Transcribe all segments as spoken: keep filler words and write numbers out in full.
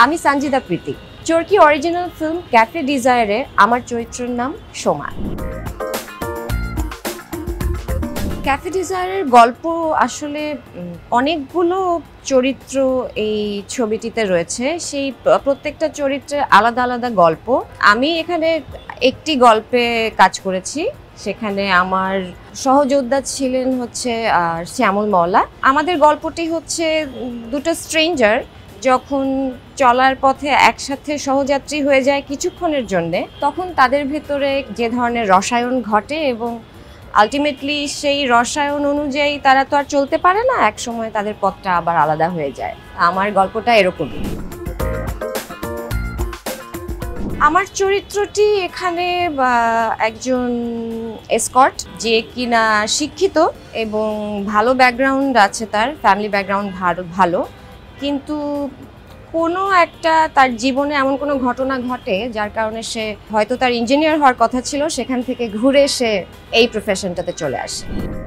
আমি Sanjida Priti. Chorki original film cafe ডিজায়ারে আমার চরিত্রের নাম সোমা। ক্যাফে ডিজায়ারের গল্প আসলে অনেকগুলো চরিত্র এই ছবিটিতে রয়েছে, সেই প্রত্যেকটা চরিত্রের আলাদা আলাদা গল্প। আমি এখানে একটি গল্পে কাজ করেছি, সেখানে আমার সহযোদ্ধা ছিলেন হচ্ছে শ্যামল মওলা। আমাদের গল্পটি হচ্ছে দুটো স্ট্রেঞ্জার যখন চলার পথে একসাথে সহযাত্রী হয়ে যায় কিছুক্ষণের জন্যে, তখন তাদের ভেতরে যে ধরনের রসায়ন ঘটে এবং আলটিমেটলি সেই রসায়ন অনুযায়ী তারা তো আর চলতে পারে না, এক সময় তাদের পথটা আবার আলাদা হয়ে যায়। আমার গল্পটা এরকমই। আমার চরিত্রটি এখানে একজন এসকর্ট, যে কিনা শিক্ষিত এবং ভালো ব্যাকগ্রাউন্ড আছে, তার ফ্যামিলি ব্যাকগ্রাউন্ড ভালো, কিন্তু কোনো একটা তার জীবনে এমন কোনো ঘটনা ঘটে যার কারণে সে হয়তো তার ইঞ্জিনিয়ার হওয়ার কথা ছিল, সেখান থেকে ঘুরে সে এই প্রফেশনটাতে চলে আসে।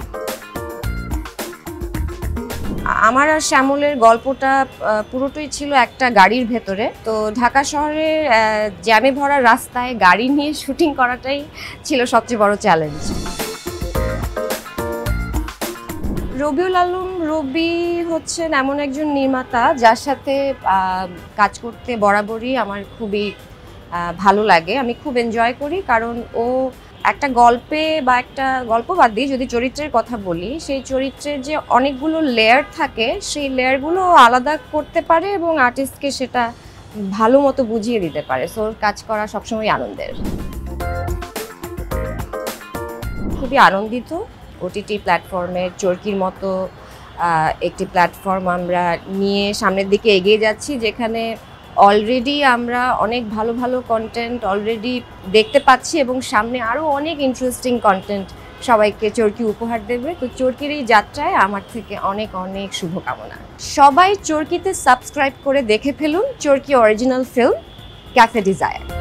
আমার আর শ্যামলের গল্পটা পুরোটাই ছিল একটা গাড়ির ভেতরে। তো ঢাকা শহরে জ্যামে ভরা রাস্তায় গাড়ি নিয়ে শুটিং করাটাই ছিল সবচেয়ে বড় চ্যালেঞ্জ। রবিউল আলম রবি হচ্ছেন এমন একজন নির্মাতা যার সাথে কাজ করতে বরাবরই আমার খুবই ভালো লাগে, আমি খুব এনজয় করি। কারণ ও একটা গল্পে বা একটা গল্প বাদ দিয়ে যদি চরিত্রের কথা বলি, সেই চরিত্রের যে অনেকগুলো লেয়ার থাকে, সেই লেয়ারগুলো আলাদা করতে পারে এবং আর্টিস্টকে সেটা ভালো মতো বুঝিয়ে দিতে পারে। সো কাজ করা সবসময় আনন্দের। খুবই আনন্দিত ওটিটি প্ল্যাটফর্মে চরকির মতো একটি প্ল্যাটফর্ম আমরা নিয়ে সামনের দিকে এগিয়ে যাচ্ছি, যেখানে অলরেডি আমরা অনেক ভালো ভালো কন্টেন্ট অলরেডি দেখতে পাচ্ছি এবং সামনে আরও অনেক ইন্টারেস্টিং কন্টেন্ট সবাইকে চরকি উপহার দেবে। তো চরকির এই যাত্রায় আমার থেকে অনেক অনেক শুভকামনা। সবাই চরকিতে সাবস্ক্রাইব করে দেখে ফেলুন Chorki original film cafe desire.